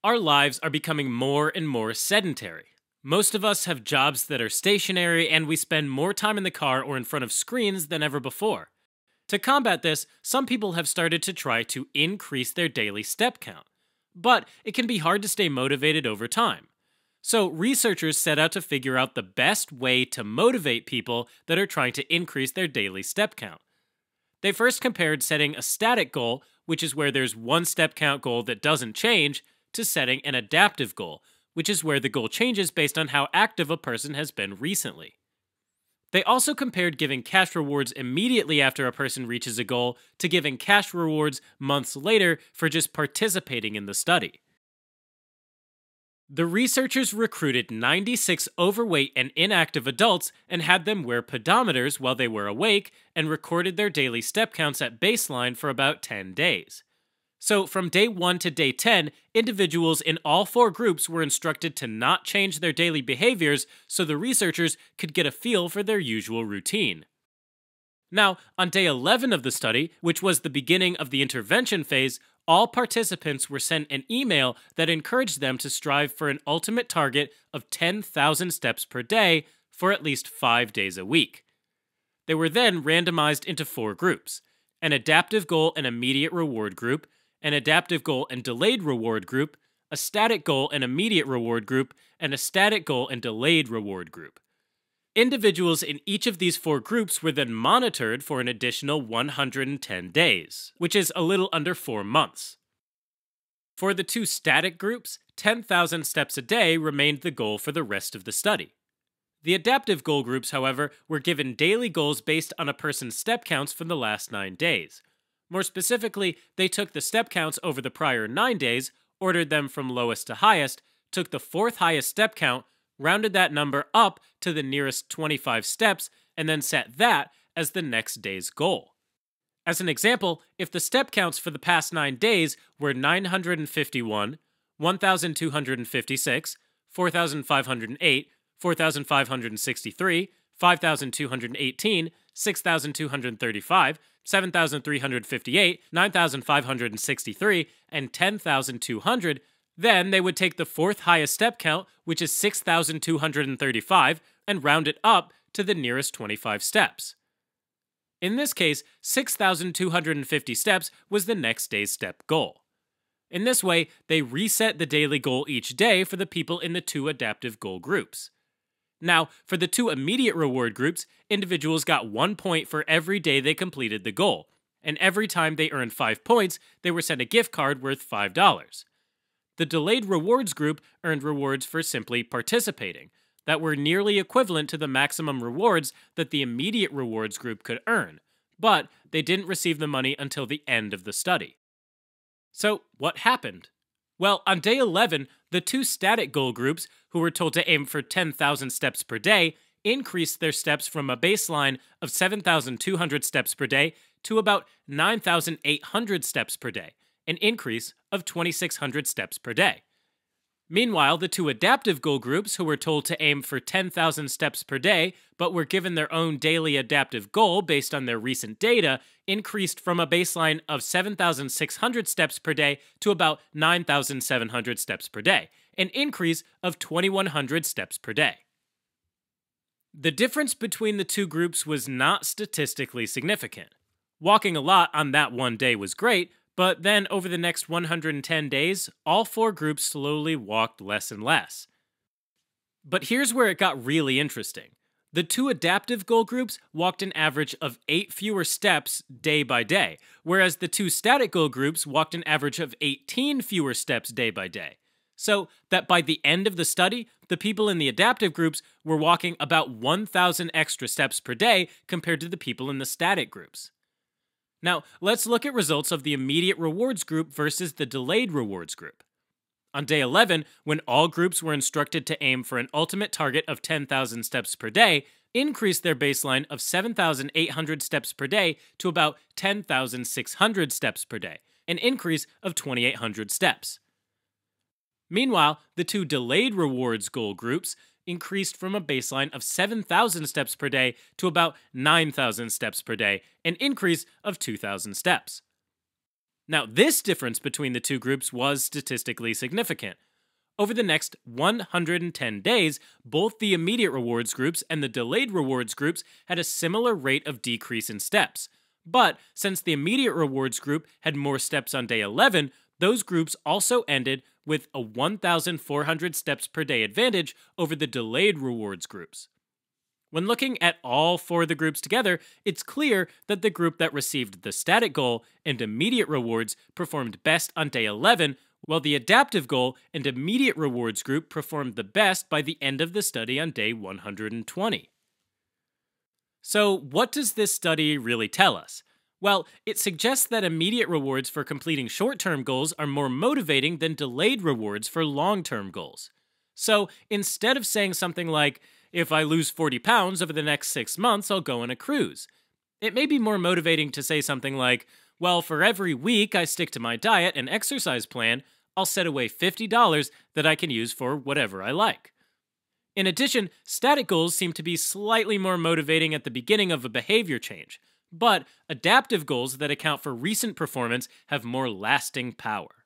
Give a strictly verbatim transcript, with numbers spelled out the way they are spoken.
Our lives are becoming more and more sedentary. Most of us have jobs that are stationary, and we spend more time in the car or in front of screens than ever before. To combat this, some people have started to try to increase their daily step count. But it can be hard to stay motivated over time. So researchers set out to figure out the best way to motivate people that are trying to increase their daily step count. They first compared setting a static goal, which is where there's one step count goal that doesn't change, to setting an adaptive goal, which is where the goal changes based on how active a person has been recently. They also compared giving cash rewards immediately after a person reaches a goal to giving cash rewards months later for just participating in the study. The researchers recruited ninety-six overweight and inactive adults and had them wear pedometers while they were awake and recorded their daily step counts at baseline for about ten days. So from day one to day ten, individuals in all four groups were instructed to not change their daily behaviors so the researchers could get a feel for their usual routine. Now, on day eleven of the study, which was the beginning of the intervention phase, all participants were sent an email that encouraged them to strive for an ultimate target of ten thousand steps per day for at least five days a week. They were then randomized into four groups: an adaptive goal and immediate reward group, an adaptive goal and delayed reward group, a static goal and immediate reward group, and a static goal and delayed reward group. Individuals in each of these four groups were then monitored for an additional one hundred ten days, which is a little under four months. For the two static groups, ten thousand steps a day remained the goal for the rest of the study. The adaptive goal groups, however, were given daily goals based on a person's step counts from the last nine days. More specifically, they took the step counts over the prior nine days, ordered them from lowest to highest, took the fourth highest step count, rounded that number up to the nearest twenty-five steps, and then set that as the next day's goal. As an example, if the step counts for the past nine days were nine hundred fifty-one, one thousand two hundred fifty-six, four thousand five hundred eight, four thousand five hundred sixty-three, five thousand two hundred eighteen, six thousand two hundred thirty-five, seven thousand three hundred fifty-eight, nine thousand five hundred sixty-three, and ten thousand two hundred, then they would take the fourth highest step count, which is six thousand two hundred thirty-five, and round it up to the nearest twenty-five steps. In this case, six thousand two hundred fifty steps was the next day's step goal. In this way, they reset the daily goal each day for the people in the two adaptive goal groups. Now, for the two immediate reward groups, individuals got one point for every day they completed the goal, and every time they earned five points, they were sent a gift card worth five dollars. The delayed rewards group earned rewards for simply participating, that were nearly equivalent to the maximum rewards that the immediate rewards group could earn, but they didn't receive the money until the end of the study. So, what happened? Well, on day eleven, the two static goal groups, who were told to aim for ten thousand steps per day, increased their steps from a baseline of seven thousand two hundred steps per day to about nine thousand eight hundred steps per day, an increase of twenty-six hundred steps per day. Meanwhile, the two adaptive goal groups, who were told to aim for ten thousand steps per day, but were given their own daily adaptive goal based on their recent data, increased from a baseline of seven thousand six hundred steps per day to about nine thousand seven hundred steps per day, an increase of twenty-one hundred steps per day. The difference between the two groups was not statistically significant. Walking a lot on that one day was great, but then over the next one hundred ten days, all four groups slowly walked less and less. But here's where it got really interesting. The two adaptive goal groups walked an average of eight fewer steps day by day, whereas the two static goal groups walked an average of eighteen fewer steps day by day. So that by the end of the study, the people in the adaptive groups were walking about one thousand extra steps per day compared to the people in the static groups. Now, let's look at results of the immediate rewards group versus the delayed rewards group. On day eleven, when all groups were instructed to aim for an ultimate target of ten thousand steps per day, increased their baseline of seven thousand eight hundred steps per day to about ten thousand six hundred steps per day, an increase of twenty-eight hundred steps. Meanwhile, the two delayed rewards goal groups increased from a baseline of seven thousand steps per day to about nine thousand steps per day, an increase of two thousand steps. Now, this difference between the two groups was statistically significant. Over the next one hundred ten days, both the immediate rewards groups and the delayed rewards groups had a similar rate of decrease in steps. But since the immediate rewards group had more steps on day eleven, those groups also ended with a one thousand four hundred steps per day advantage over the delayed rewards groups. When looking at all four of the groups together, it's clear that the group that received the static goal and immediate rewards performed best on day eleven, while the adaptive goal and immediate rewards group performed the best by the end of the study on day one hundred twenty. So, what does this study really tell us? Well, it suggests that immediate rewards for completing short-term goals are more motivating than delayed rewards for long-term goals. So, instead of saying something like, if I lose forty pounds over the next six months, I'll go on a cruise, it may be more motivating to say something like, well, for every week I stick to my diet and exercise plan, I'll set away fifty dollars that I can use for whatever I like. In addition, static goals seem to be slightly more motivating at the beginning of a behavior change, but adaptive goals that account for recent performance have more lasting power.